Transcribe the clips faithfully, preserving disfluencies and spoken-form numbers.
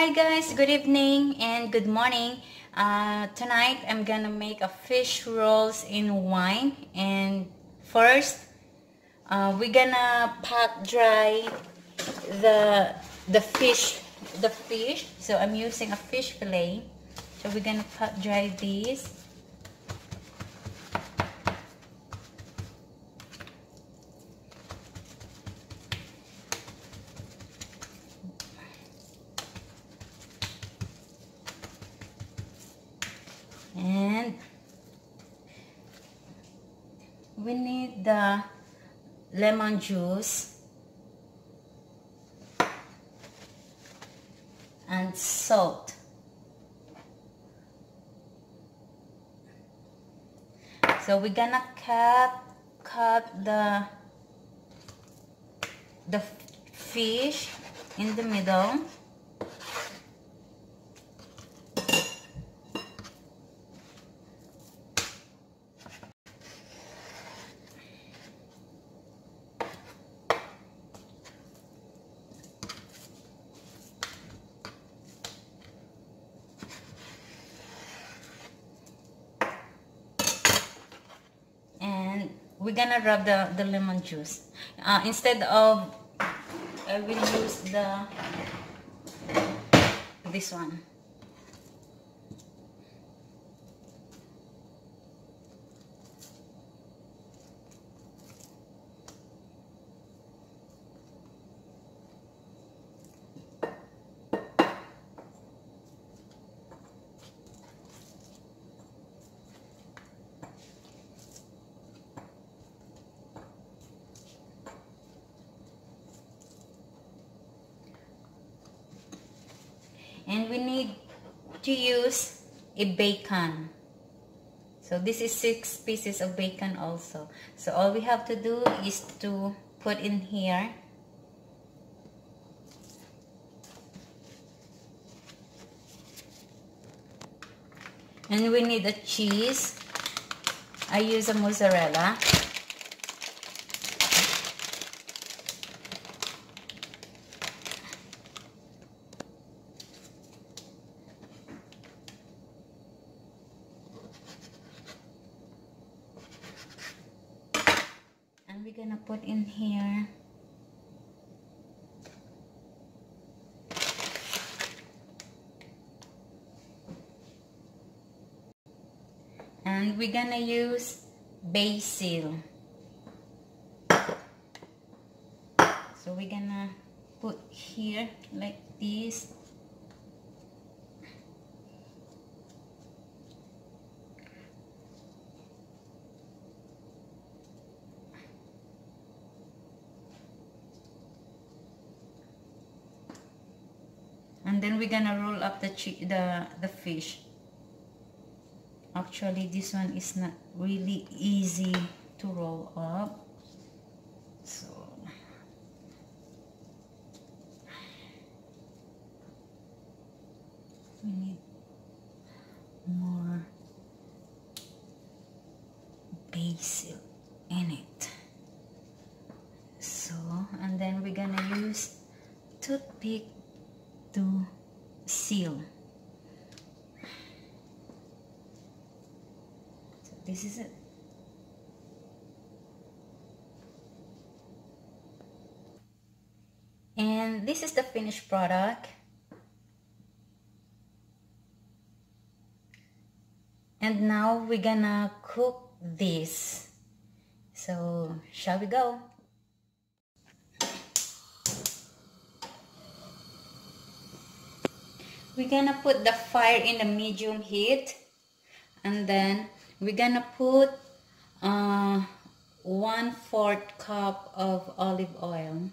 Hi guys, good evening and good morning. Uh, tonight I'm gonna make a fish rolls in wine, and first uh, we're gonna pat dry the the fish the fish. So I'm using a fish fillet. So we're gonna pat dry these. And we need the lemon juice and salt. So we're gonna cut cut the the fish in the middle. And we're gonna rub the, the lemon juice. Uh, instead of, I will use the this one. And we need to use a bacon. So this is six pieces of bacon also. So all we have to do is to put in here. And we need a cheese. I use a mozzarella. And we're gonna put in here and we're gonna use basil. So we're gonna put here like this. And then we're gonna roll up the the the fish. Actually, this one is not really easy to roll up. So we need more basil in it. So, and then we're gonna use toothpick to seal. So this is it. And this is the finished product. And now we're gonna cook this. So, shall we go? We're gonna put the fire in the medium heat, and then we're gonna put uh, one fourth cup of olive oil.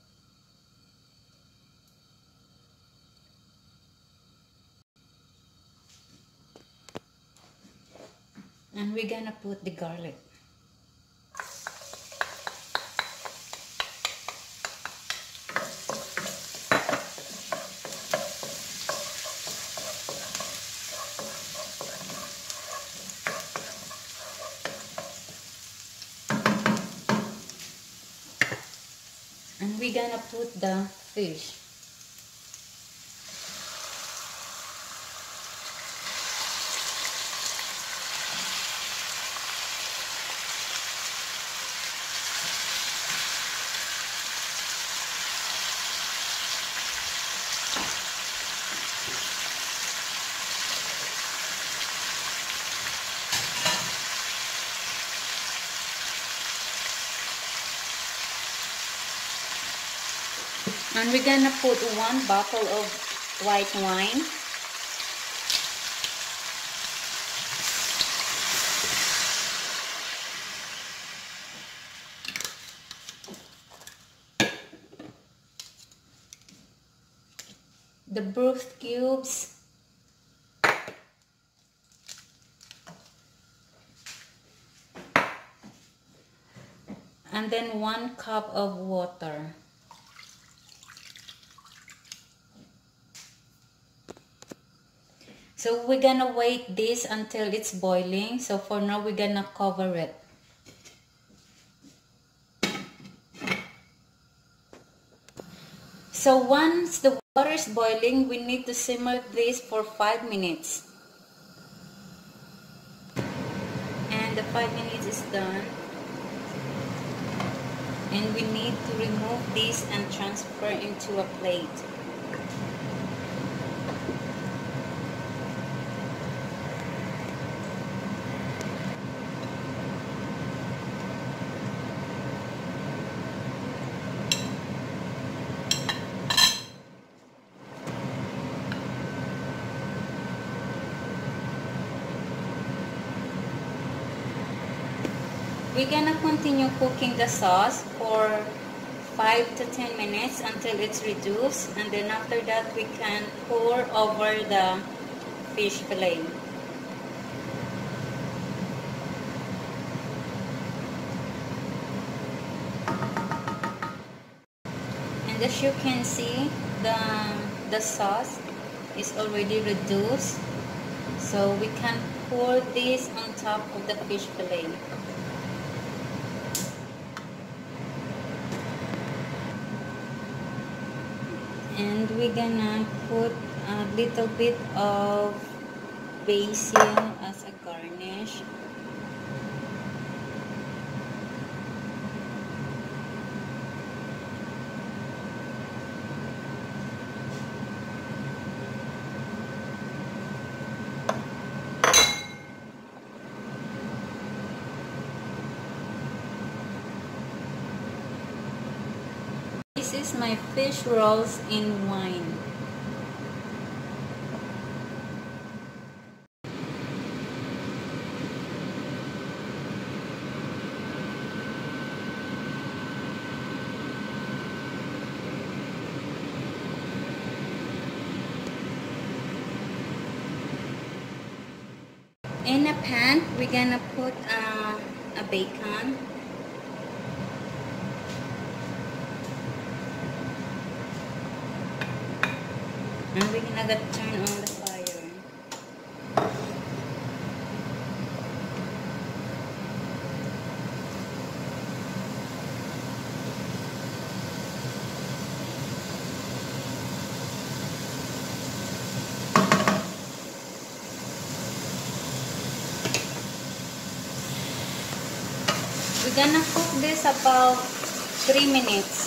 And we're gonna put the garlic. And we're gonna put the fish. And we're gonna put one bottle of white wine. The bruised cubes. And then one cup of water. So we're gonna wait this until it's boiling. So for now we're gonna cover it. So once the water is boiling, we need to simmer this for five minutes. And the five minutes is done. And we need to remove this and transfer into a plate. We're gonna continue cooking the sauce for five to ten minutes until it's reduced, and then after that we can pour over the fish fillet. And as you can see, the, the sauce is already reduced, so we can pour this on top of the fish fillet. And we're gonna put a little bit of basil as a garnish. This is my fish rolls in wine. In a pan, we're gonna put uh, a bacon. And we're gonna turn on the fire. We're gonna cook this about three minutes.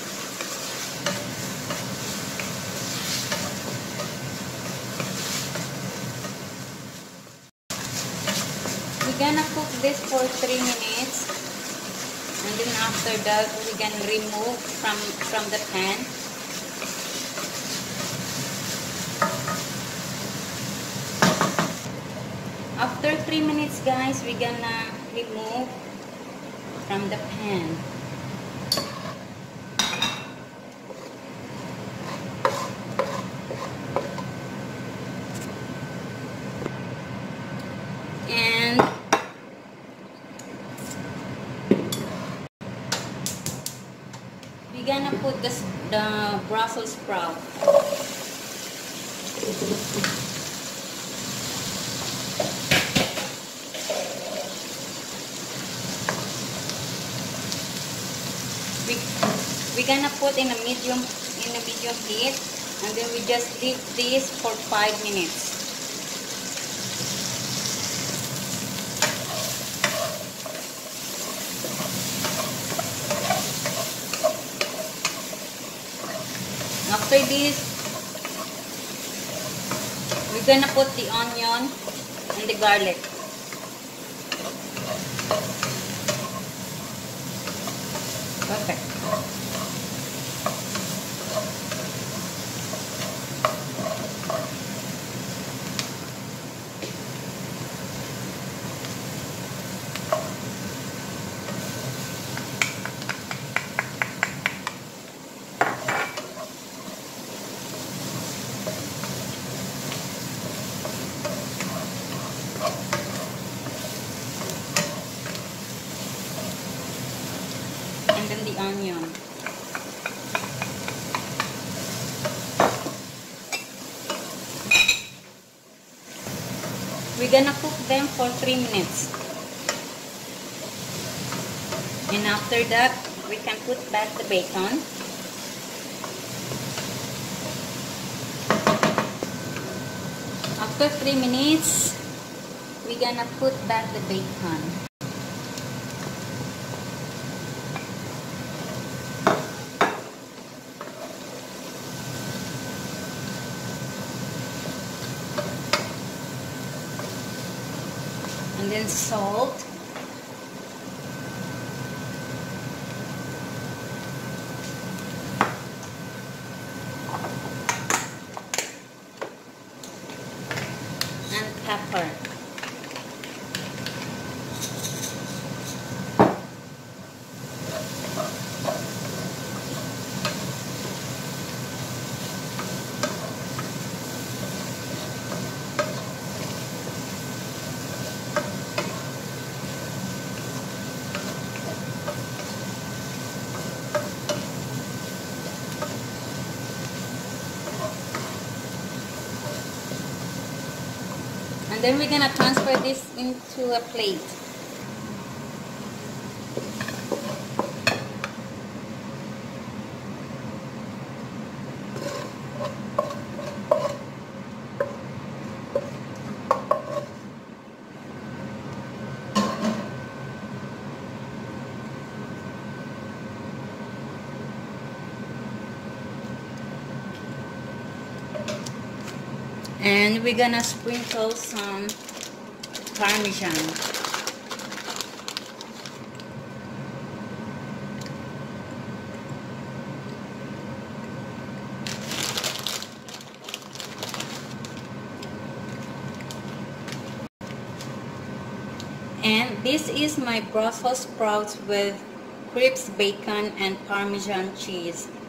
We're gonna cook this for three minutes, and then after that we can remove from from the pan. After three minutes, guys, we're gonna remove from the pan. And we're gonna put this, the Brussels sprout. We, we're gonna put in a medium in a medium heat, and then we just leave this for five minutes. After this, we're gonna put the onion and the garlic. Perfect. and then the onion. We're gonna cook them for three minutes. And after that, we can put back the bacon. After three minutes, we're gonna put back the bacon. And then salt. And pepper. And then we're gonna transfer this into a plate. And we're gonna sprinkle some Parmesan. And this is my Brussels sprouts with crisp bacon and Parmesan cheese.